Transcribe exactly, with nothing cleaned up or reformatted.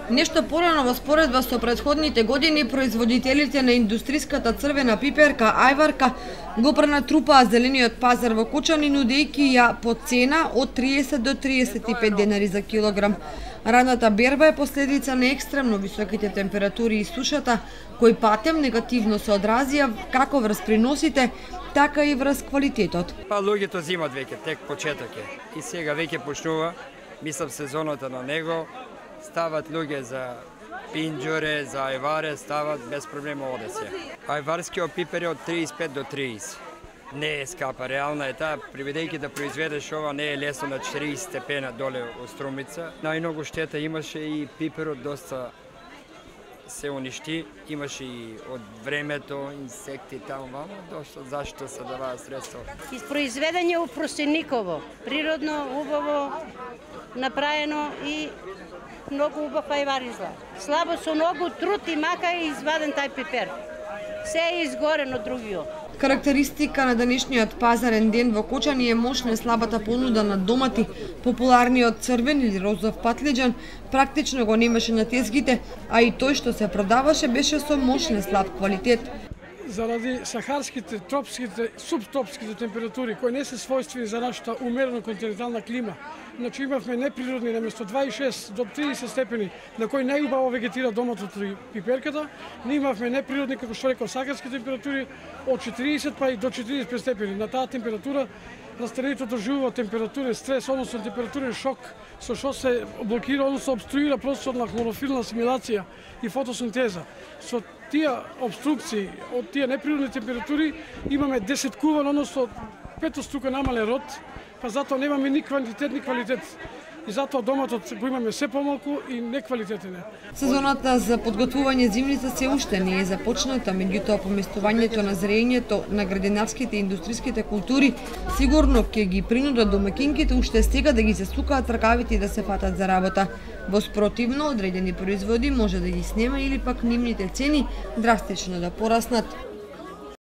Нешто порано во споредба со претходните години, производителите на индустриската црвена пиперка Ајварка го пренатрупаа зелениот пазар во Кучани, нудејќи ја по цена од триесет до триесет и пет денари за килограм. Раната берба е последица на екстремно високите температури и сушата, кои патем негативно се одразија како врз приносите, така и врз квалитетот. Па луѓето зимат веќе, тек почеток е. И сега веќе почнува, мислам сезоната на него, стават луѓе за пинџуре, за ајваре, стават без проблема оде се. Ајварскиот пипер е од триесет и пет до триесет. Не е скапа, реална е таа, приведејќи да произведеш ова не е лесно на четириесет степена доле од Струмица. Најмногу штета имаше и пиперот доста се уништи, имаше и од времето, инсекти таму вамо, доста зашто се даваа средства. Произведење у Простениково, природно, убаво, направено и многу убав ајвар изгледа. Слабо со многу труд и мака е изваден тај пипер. Се е изгорен од другиот. Карактеристика на денешниот пазарен ден во Кучани е мощна слабата понуда на домати. Популарниот црвен или розов патлиџан практично го немаше на тезгите, а и тој што се продаваше беше со мощен слаб квалитет. Заради сахарските, тропските, субтропските температури, кои не се својствени за нашата умерено континентална клима, значи имавме неприродни наместо дваесет и шест до триесет степени, на кои најубаво вегетира доматот и пиперката, ние имавме неприродни, како што реков, сахарски температури од четириесет па и до четириесет и пет степени. На таа температура растението доживува температурен стрес, односно температурен шок, со што се блокира, односно обструира процесот на хлорофилна асимилација и фотосинтеза. Со тие обструкции од тие неприродни температури имаме десеткуван, односно петострука намален род, па затоа немаме ни квантитет ни квалитет. И затоа доматот го имаме се помалку и неквалитетен е. Сезоната за подготвување зимница се уште не е започната, меѓутоа поместувањето на зрењето на градинарските и индустриските култури сигурно ќе ги принудат домакинките уште сега да ги засукаат ракавите и да се фатат за работа. Во спротивно, одредени производи може да ги снема или пак нивните цени драстично да пораснат.